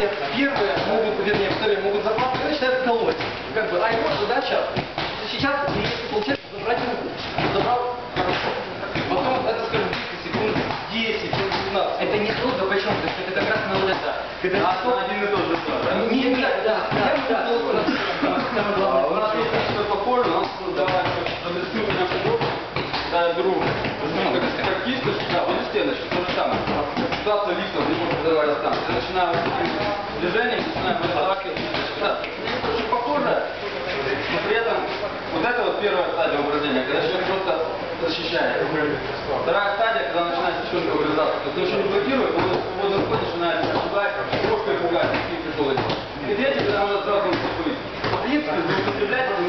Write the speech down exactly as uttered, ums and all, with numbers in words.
Первые могут, вернее, вторые могут запасывать, и начинают колоть. Как бы, а его задача сейчас, получается, забрать руку. Забрал хорошо. Потом, это, скажем, секунд десять, пятнадцать. Это не трудно, почему? То есть это как раз на вот это. Это на один и тот же удар. Не, не, да, да, да. У нас есть что-то похоже, у нас давай заблестывать нашу группу. Да, беру, как кисточку, да, вот стеночку, то же самое. Ситуация лифтом, не можно задавать там. Я начинаю движение, начинаю выталкивать. Да, очень похоже, но при этом вот это вот первая стадия упражнения, когда человек просто защищает. Вторая стадия, когда начинает девчонка вырезаться. То есть он еще не блокирует, он свободно входит, начинает пугать, крошкой пугать, какие приколы. И третий, когда можно сразу наступить. В принципе, злоупотреблять